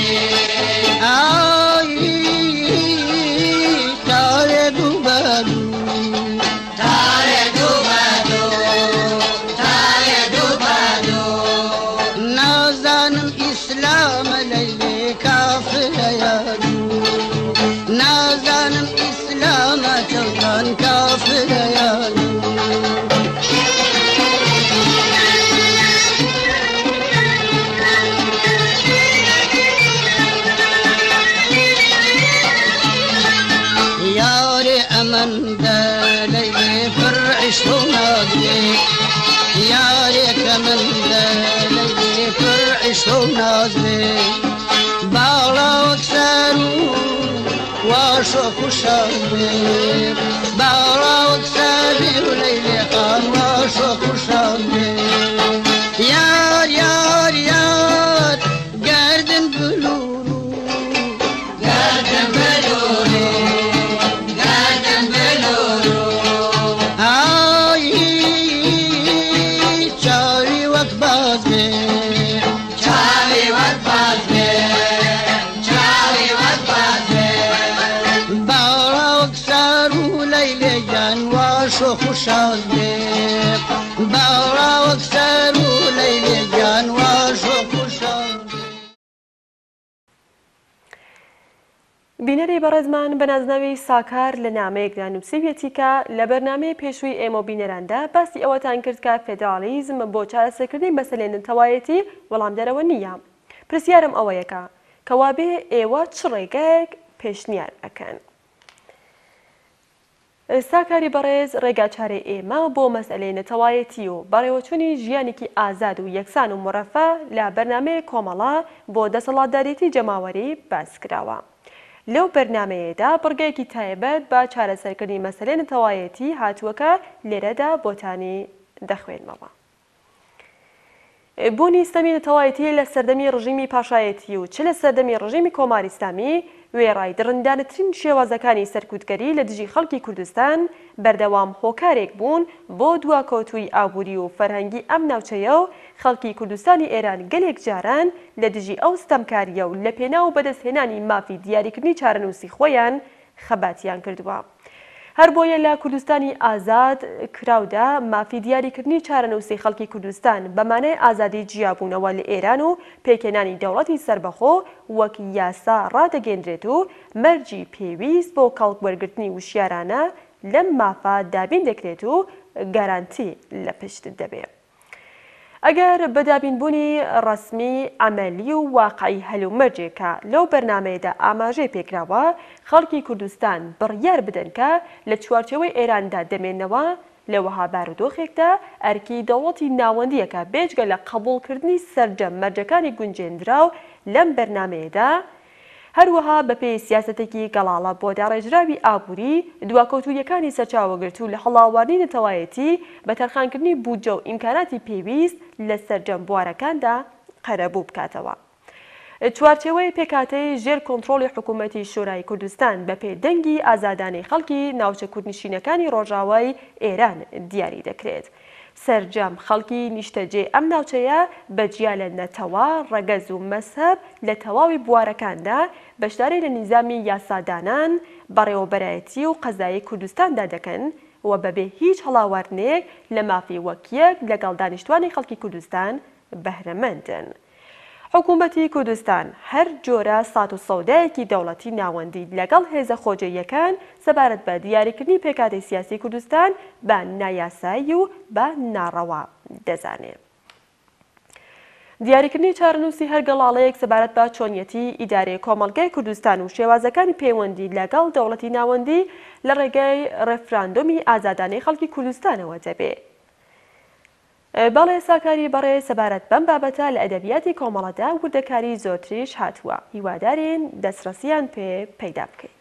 نايدانيشين آي تارد بادو خوشحال باوراوك سابي وليلي خان واشو خوشحال یار یار یار گردن بلورو گردن بلورو گردن بلورو آی چاوی وقت باز بی چاوی وقت باز بی چاوی وقت باز بی باوراوك سارو لیلی جان واشو خوشحال بی باوراوك سارو لیلی جان واشو خوشحال بینەری بەڕێزمان بە نازناوی ساکار لە نامەیەکدا نووسیویەتی کە لە بەرنامەی پێشووی ئێمە بینەراندا باسی ئەوەتان کرد کە فێدرالیزم بۆ چارەسەرکردنی مەسەلەی نەتەوایەتی وەڵامدەرەوە نییە. پرسیارم ئەوەیەکە کە وابێ ئێوە چ ڕێگەیەک پێشنیار ئەکەن. ساکاری بەڕێز ڕێگا چارەی ئێمە بۆ مەسئلەی نەتەوایەتی و بەڕێوەچوونی ژیانێکی ئازاد و یەکسان و مرەفە لە بەرنامەیە کۆمەڵە بۆ دەسەڵاتدارێتی جەماوەری باس کراوە. لەو بەرنامەیەدا بڕگەیەکی تایبەت بە چارەسەرکردنی مەسەلەی نەتەوایەتی هاتووەکە لێرەدا بۆتانی دەخوێنمەوە. بوونی ئیسلامی نەتەوایەتی لە سەردەمی ڕژیمی پاشایەتی و چ لە سەردەمی ڕژیمی کۆماری ئیسلامی وێڕای درڕندانترین شێوازەکانی سەرکوتگەری لە دژی خەڵکی کوردستان بەردەوام هۆکارێک بوون بۆ دواکەوتووی ئابووری و فەرهەنگی ئەم ناوچەیە و خەڵکی کوردستانی ئێران گەلێک جاران لە دژی ئەو ستەمکاریە و لە پێناو بەدەستهێنانی مافی دیاریکردنی چارەنووسی خۆیان خەباتیان کردووە. هەر بۆیە لە کوردستانی ئازاد کراودا مافی دیاریکردنی چارەنووسی خەڵکی کوردستان بەمانای ئازادی جیابوونەوە لە ئێران و پێکێنانی دەوڵەتی سربەخۆ وەک یاسا ڕادەگەندرێت و مەرجی پێویست بۆ کەڵک وەرگرتنی وشیارانە لەم مافا دابین دەکرێت و گارانتی لە پشت دەبێت. ئەگەر بەدابینبوونی ڕسمی ئەمەلی و واقعی هەلومەرجێکە لەو بەرنامەیەدا ئاماژەی پێکراوە خەڵکی کوردستان بڕیار بدەن کە لە چوارچەوەی ئێراندا دەمێنەوە لەوەها بارودۆخێکدا ئەرکی دەوڵەتی ناوەندیەکە بێجگە لە قبوڵکردنی سەرجەم مەرجەکانی گونجێنراو لەم بەرنامەیەدا هەروەها بەپێی سیاسەتێکی گەڵاڵە بۆ داڕێژراوی ئابووری دواکەوتوویەکانی سەرچاوەگرت و لە هەڵاوانی نەتەوایەتی بە تەرخانکردنی بودجە و ئیمکاناتی پێویست لە سەرجەم بوارەکاندا قەرەبوو بکاتەوە. چوارچێوەی پێکاتەی ژێر کۆنتڕۆڵی حکوومەتی شورای کوردستان بە پێدەنگی ئازادانەی خەڵکی ناوچە کوردنشینەکانی ڕۆژاوای ئێران دیاری دەکرێت. سەرجەم خەڵکی نیشتەجێ ئەم ناوچەیە بەجیا لە نەتەوا ڕەگەز و مەسەب لە تەواوی بوارەکاندا بەشداری لە نیزامی یاسادانان بەڕێوەبەرایەتی و قەزایی کوردستاندا دەکەن و بەبێ هیچ هەڵاوارنێک لە مافی وەکیەک لەگەڵ دانیشتوانی خەڵکی کوردستان بەهرەمەندن. حکوومەتی کوردستان هەر جۆرە سات و سەودایەکی دەوڵەتی ناوەندی لەگەڵ هێزە خۆجێیەکان سەبارەت بە دیاریکردنی پێکاتی سیاسی کوردستان بە نایاسایی و بە ناڕەوا دەزانێت. دیاریکردنی چارەنووسی هەر گەڵاڵەیەک سەبارەت بە چۆنیەتی ئیدارەی کۆمەڵگەی کوردستان و شێوازەکانی پەیوەندی لەگەڵ دەوڵەتی ناوەندی لە ڕێگەی ڕێفراندۆمی ئازادانەی خەڵکی کوردستانەوە دەبێت. بەڵێ ساکاری بەڕێ سەبارەت بەم بابەتە لە ئەدەبیاتی کۆمەڵەدا وردەکاری زۆرتریش هاتووە. هیوادارین دەسترسیان پێ پەیدا بکەیت.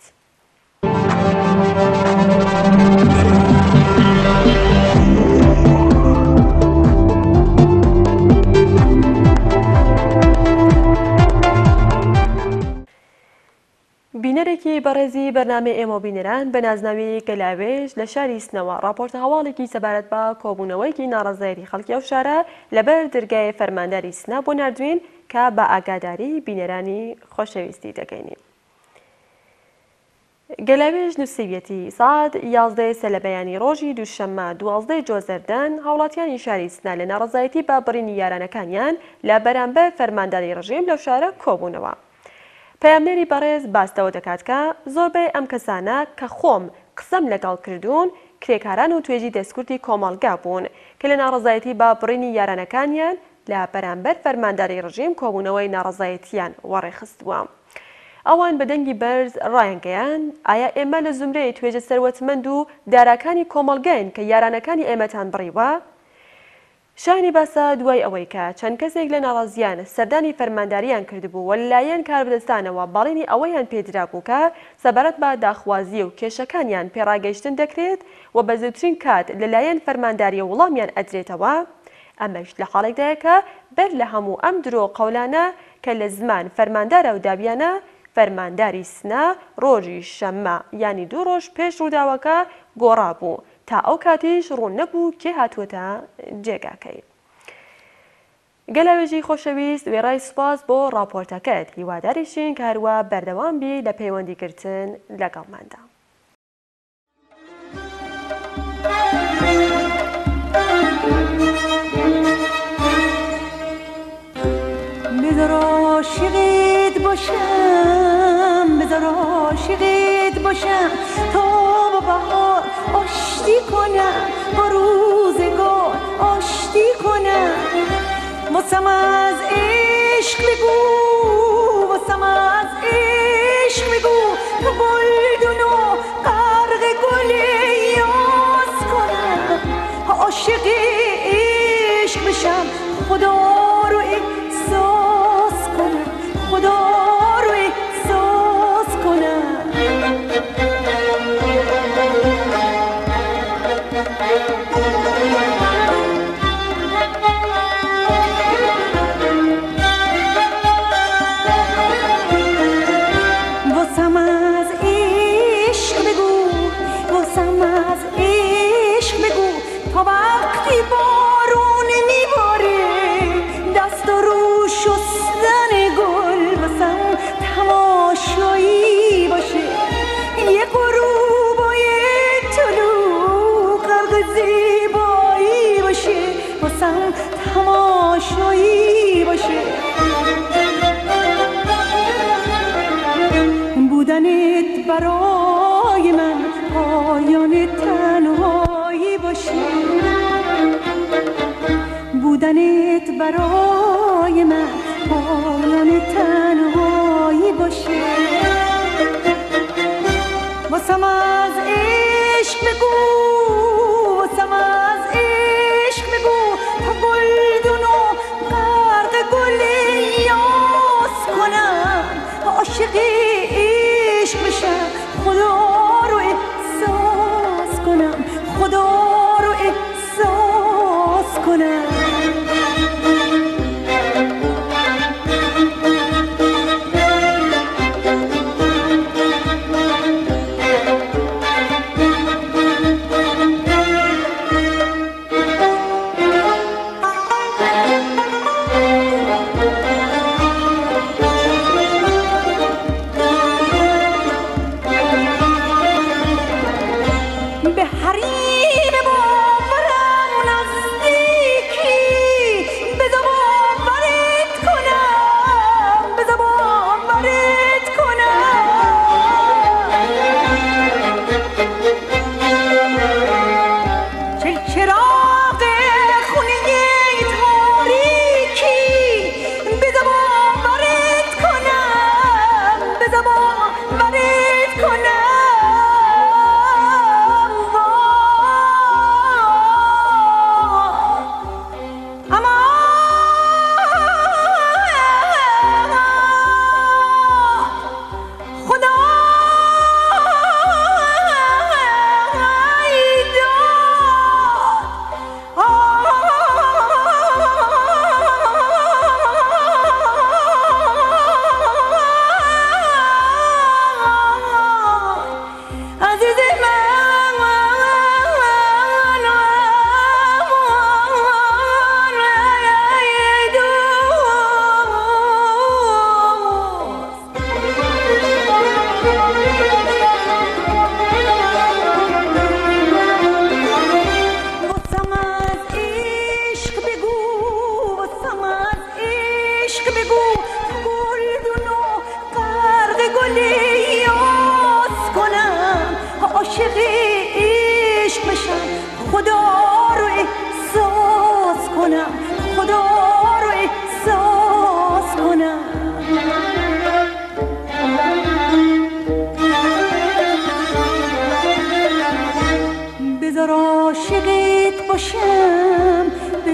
بینەرێکی بەڕێزی بەرنامەی ئێمە بینەران بە نازناوی گەلاوێژ لە شاری سنەوە راپۆرتە هەواڵێکی سەبارەت بە کۆبوونەوەیکی ناڕەزایەتی خەڵکی ئەو شارە لەبەر دەرگای فەرمانداری سنا بۆ نردوین کە بە ئاگاداری بینەرانی خۆشەویستی دەگەینین. گەلاوێژ نووسیویەتی سعات 11 سەلەبەیانی ڕۆژی دووشەممە 12 جۆزەردان هاوڵاتیانی شاری سنا لە ناڕەزایەتی با بڕینی یارانەکانیان لە بەرامبەر فەرمانداری ڕژیم لەو شارە کۆبوونەوە. پەیامنێری بەڕێز باستەوە دەکات کە زۆربەی ئەم کەسانە کە خۆم قسەم لەگەڵ کردوون کرێکاران و توێژی دەستکورتی کۆمەڵگا بوون کە لە ناڕەزایەتی با بڕینی یارانەکانیان لە بەرامبەر فەرمانداری ڕژیم کۆبوونەوەی ناڕەزایەتیان وەڕێخستووە. ئەوان بە دەنگی بەرز ڕایانگەیان ئایا ئێمە لە زمرەی توێژە سەروەتمەند و داراکانی کۆمەڵگەین کە یارانەکانی ئێمەتان بڕیوە؟ شایانی باسە دوای ئەوەی کە چەند کەسێک لە ناڕازیان سەردانی فەرمانداریان کردبوو و لەلایەن کاربدەستانەوە باڵینی ئەوەیان پێدرا بوو کە سەبارەت بە داخوازی و کێشەکانیان پێڕاگەیشتن دەکرێت و بە زووترین کات لەلایەن فەرمانداریە وەڵامیان ئەدرێتەوە، ئەمەش لە حاڵێکدایە کە بەر لە هەموو ئەم درۆ قەولانە کە لە زمان فەرماندارە و دابیانە، فەرمانداری سنە ڕۆژی شەممە ینی 2 ڕۆژ پێش ڕووداوەکە گۆڕا بوو تا ئەو کاتیش ڕوون نەبوو کێ هاتووەتە جێگاکەی. گەلاوێژی خۆشەویست وێڕای سوپاس بۆ ڕاپۆرتەکەت، هیواداریشین کە هەروە بەردەوام بی لە پەیوەندیگرتن لەگەڵماندا. بذار عاشقت باشم، بذار عاشقت باشم تا با بهار آشتی کنم، با روزگار آشتی کنم. واسم از عشق بگو، واسم از عشق بگو تا گلدونو غرق گل یاس کنم. عاشق عشق بشم، خدا رو احساس کنم، خدا رو احساس کنم. واسم از عشق بگو، واسم از عشق بگو تا وقتی بارون میباره دست رو شستن گل واسم تماشایی باشه. یه غروب و یه طلوع غرق زیبایی باشه، واسم تماشایی باشه. بودنت برای من پایان تنهایی باشه، بودنت برای من پایان تنهایی باشه. واسم از عشق بگو، واسم از عشق بگو تا گلدونو غرق گل یاس کنم. عاشق عشق بشم، خدا رو احساس کنم، خدا رو احساس کنم.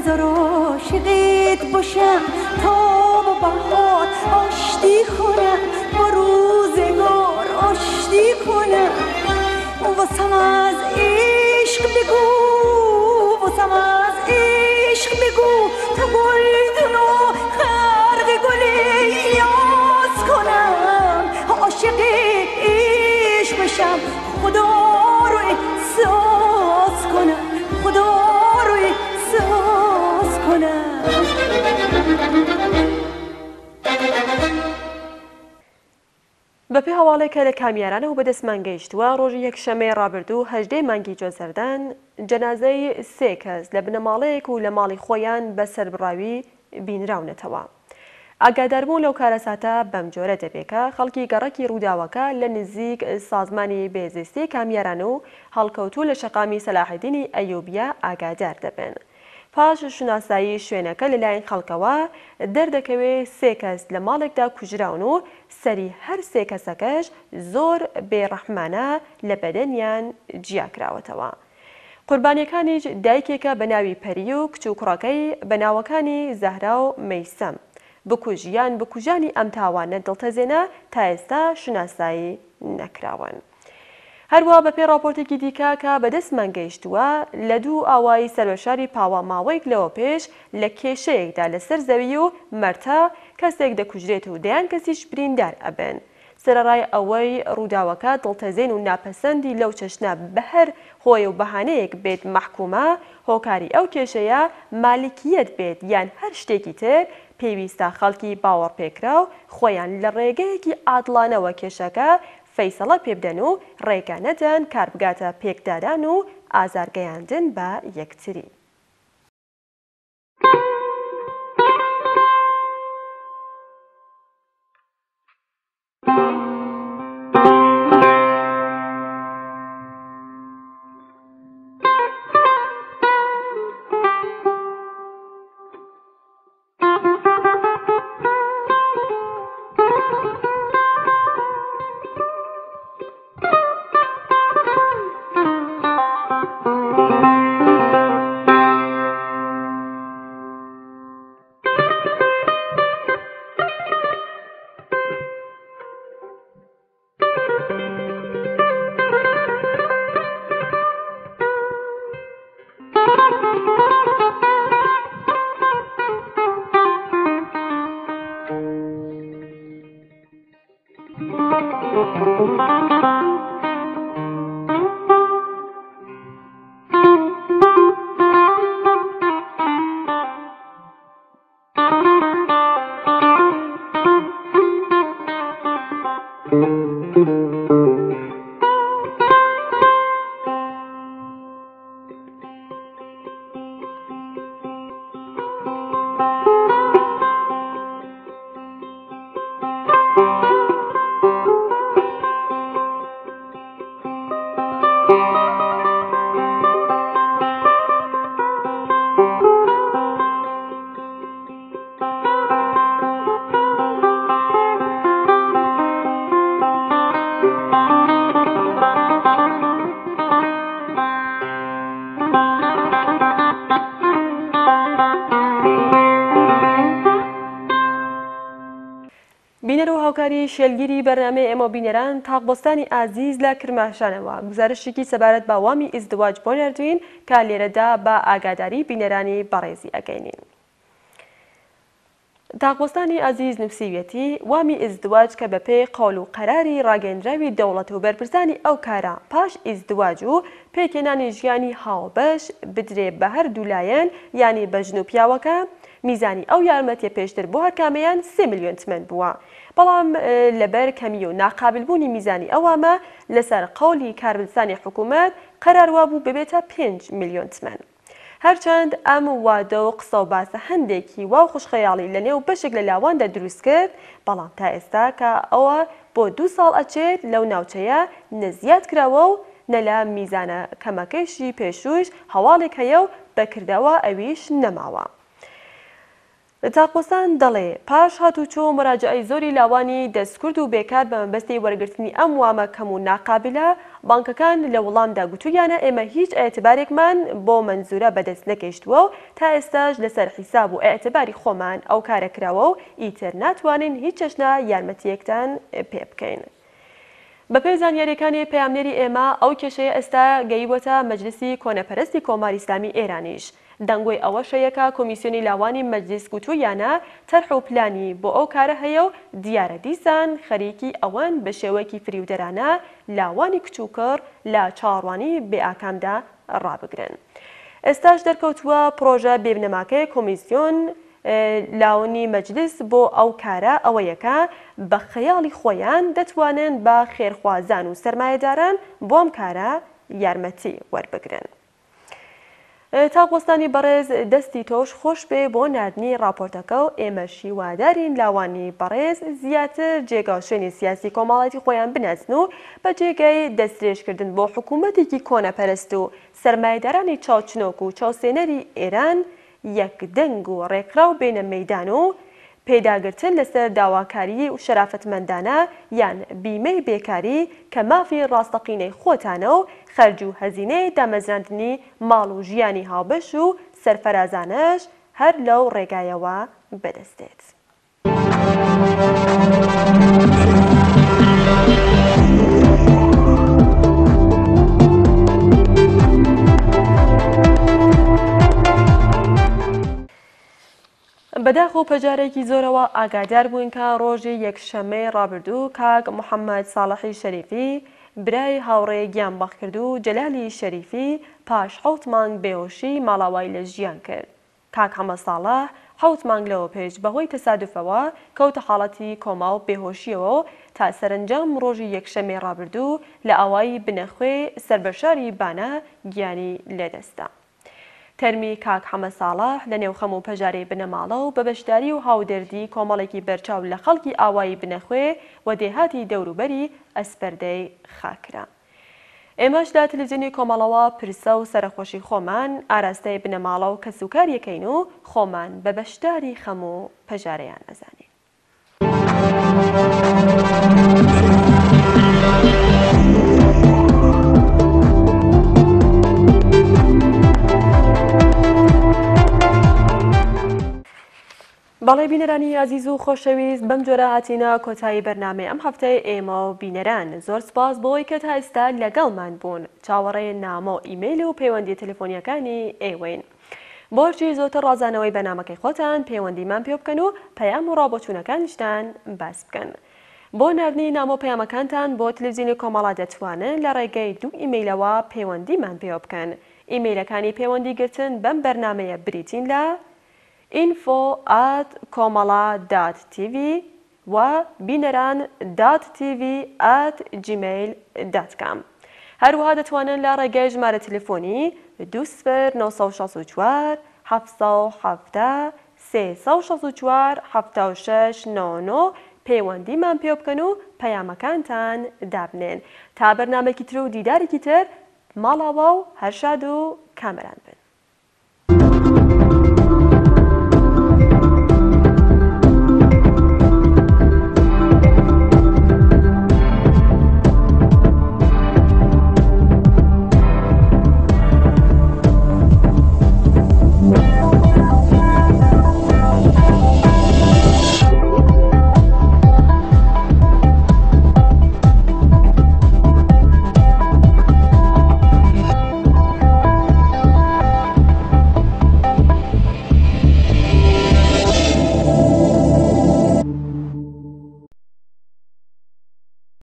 بذار عاشقت باشم تا با بهار آشتی کنم با روزگار آشتی کنم واسم از عشق بگو واسم از عشق بگو تا گلدون و خرق گل یاس کنم عاشق عشق بشم خدا رو احساس کنم خدا رو احساس کنم بەپێی هەواڵێکە لە کامیارانەوە بەدەستمان گەیشتووە ڕۆژی یەکشەمەی ڕابردوو 18 مانگی جۆزەردان جەنازەی 3 کەس لە بنەماڵەیەک و لە ماڵی خۆیان بە سەربڕاوی بینراونەتەوە. ئاگاداربوون لەو کارەساتە بەم جۆرە دەبێکە خەڵکی گەڕەکی ڕووداوەکە لە نزیک سازمانی بێزیستی کامیاران و هەڵکەوتوو لە شەقامی سەلاحەدینی ئەیوبیە ئاگادار دەبن. پاش شناسایی شوێنەکە لەلایەن خەڵکەوە دەردەکەوێت 3 کەس لە ماڵێکدا کوژراون و سەری هەر 3 کەسەکەش زۆر بێڕەحمانە لە بەدەنیان جیاکراوەتەوە. قوربانیەکانیش دایکێکە بە ناوی پەری و کچ و کوڕەکەی بە ناوەکانی زەهرا و مەیسەم بکوژیان بکوژانی ئەم تاوانە دڵتەزێنە تا ئێستا شناسایی نەکراون. هەروە بەپێی راپۆرتێکی دیکە کە بەدەستمان گەیشتووە لە 2 ئاوایی سەرۆشاری پاوە ماوەیەک لەوە پێش لە کێشەیەکدا لەسەر زەوی و مەرتە کەسێک دەکوژرێت و دەیان کەسیش بریندار ئەبن. سەرەڕای ئەوەی ڕووداوەکە دڵتەزێن و ناپەسەندی لەو چەشنە بە هەر هۆی و بەهانەیەک بێت مەحکومە هۆکاری ئەو کێشەیە مالیکیەت بێت یان هەر شتێکی تر پێویستە خەڵکی باوەڕ پێکرا و خۆیان لە ڕێگەیەکی ئادڵانەوە کێشەکە فەیسەڵە پێبدەن و ڕێگانەدەن کاربگاتە پێکدادان و ئازارگەیاندن بە یەکتری. بینەر و هاوکاری شێلگیری بەرنامەی ئێمە بینەران تاقبەستانی ئازیز لە کرماشانەوە گزارشێکی سەبارەت بە وامی ئیزدواج بۆ نردوین کە لێرەدا بە ئاگاداری بینەرانی بەڕێزی ئەگەینین. تاقبەستانی ئازیز نووسیویەتی وامی ئیزدواج کە بەپێی قەول و قەراری ڕاگەیەنراوی دەوڵەت و بەرپرسانی ئەو کارە پاش ئیزدواج و پێکێنانی ژیانی هاوبەش بدرێ بە هەردوو لایەن یانی بە ژن و پیاوەکە میزانی ئەو یارمەتیە پێشتر بۆ هەر کامەیان 3 ملیۆن تمەن بووە. بەڵام لەبەر کەمی و ناقابلبوونی میزانی ئەوامە لەسەر قەولی کاربستانی حکوومەت قەراروا بوو ببێتە 5 ملیۆن تمەن. هەرچەند ئەم وادە و قسە و باسە هەندێکی وا و خوشخەیاڵی لە نێو بەشێک لە لاواندا دروست کرد بەڵام تا ئێستا کە ئەوە بۆ 2 ساڵ ئەچێت لەو ناوچەیە نەزیاد کراوە و نە لە میزانە کەمەکەیشی پێشووش هەواڵێک هەیە و بەکردەوە ئەویش نەماوە. تاقۆسان دەڵێ پاش هاتوچۆ مراجعەی زۆری لاوانی دەستکرد و بێکار بە مەبەستی وەرگرتنی ئەم وامە کەم و ناقابلە بانکەکان لە وەڵامدا گوتویانە ئێمە هیچ ئێعتبارێکمان بۆ مەنزورە بەدەست نەکەیشتووە و تا ئێستاش لەسەر حیساب و ئێعتباری خۆمان ئەو کارە کراوە و ئیتر ناتوانین هیچ چەشنە یارمەتیەکتان پێ بکەین. بەپێی زانیاریەکانی پەیامنێری ئێمە ئەو کێشەیە ئێستا گەیوەتە مەجلیسی کۆنەپەرستی کۆماری ئیسلامی ئێرانیش. دەنگۆی ئەوە شەیەکە کۆمیسیۆنی لاوانی مەجلیس گوتوویانە تەرح و پلانی بۆ ئەو کارە هەیە و دیارە دیسان خەریکی ئەوەن بە شێوەیەکی فریودەرانە لاوانی کچووکڕ لە چاڕوانی بێئاکامدا ڕابگرن. ئێستاش دەرکەوتووە پرۆژە بێبنەماکەی کۆمیسیۆن لاوانی مەجلیس بۆ ئەو کارە ئەوەیەکە بە خەیاڵی خۆیان دەتوانن بە خێرخوازان و سەرمایەداران بۆ ئەم کارە یارمەتی وەربگرن. تاقۆستانی بەڕێز دەستی تۆش خۆش بێ بۆ نردنی راپۆرتەکە و ئێمەشی وادارین لاوانی بەڕێز زیاتر جێگا شوێنی سیاسی کۆمەڵاتی خۆیان بنەچن و بە جێگەی دەستدرێژکردن بۆ حکوومەتێکی کۆنەپەرست و سەرمایەدارانی چاوچنۆک و چاوسێنەری ئێران یەکدەنگ و ڕێکراو بێنە مەیدان و پێداگرتن لەسەر داواکاری و شەرافەتمەندانە یان بیمەی بێکاری کە مافی ڕاستەقینەی خۆتانە و خەرج و هەزینەی دامەزراندنی ماڵ و ژیانی هاوبەش و سەرفەرازانەش هەر لەو ڕێگایەوە بەدەستێت. بەداخۆ پەجارێکی زۆرەوە ئاگادار بووین کە ڕۆژی یەکشەممەی ڕابردوو کاک محەممەد ساڵحی شەریفی برای هاوڕێ گیانبەخ کرد و جەلالی شەریفی پاش 7 مانگ بێهۆشی ماڵاوای لە ژیان کرد. کاک حەمەد ساڵح 7 مانگ لەوە پێش بەهۆی تەسادوفەوە کەوتە حاڵەتی کۆما و بێهۆشیەوە و تا سەرنجام ڕۆژی یەکشەممەی ڕابردوو لە ئاوایی بنەخوێ سەربەشاری بانە گیانی لێدەستا. تەرمی کاک حەمەد ساڵح لە نێوخەم و پەژارەی بنەماڵە و بە بەشداری و هاودەردی کۆمەڵێکی بەرچاو لە خەڵکی ئاوایی بنەخوێ و دێهاتی دەوروبەری ئەسپەردەی خاکرا. ئێمەش لە تەلەڤیزیۆنی کۆمەڵەوە پرسە و سەرخۆشی خۆمان ئاراستەی بنەماڵە و کەسوکاریەکەین و خۆمان بە بەشداری خەم و پەژارەیان ئەزانین. بەڵێ بینەرانی عزیز و خۆشەویست بەم جۆرە هاتینە کۆتایی بەرنامەی ئەم هەفتەی ئێمە و بینەران. زۆر سپاس بۆی کە تا ئێستا لەگەڵمان بوون. چاوەڕێی نامە و ئیمەیل و پەیوەندی تەلەفۆنیەکانی ئێوەین. بۆچی زۆرتر ڕازانەوەی بەنامەکەی خۆتان پەیوەندیمان پێ بکەن و پەیام و ڕابۆچوونەکانیشتان باس بکەن. بۆ نردنی نامە و پەیامەکانتان بۆ تەلەڤیزیۆنی کۆمەڵە دەتوانن لە ڕێگەی 2 ئیمەیلەوە پەیوەندیمان پێ بکەن. ئیمەیلەکانی پەیوەندیگرتن بەم بەرنامەیە بریتین لە info@komala.tv و bineran.tv@gmail.com. هەروەها دەتوانن لە ڕێگەی ژمارە تەلەفۆنی 2964 770 364 7699 پەیوەندیمان پێ بکەن و پەیامەکانتان دابنێن. تا بەرنامێکی تر و دیدارێکی تر ماڵاوە و هەرشاد و کامەران بن.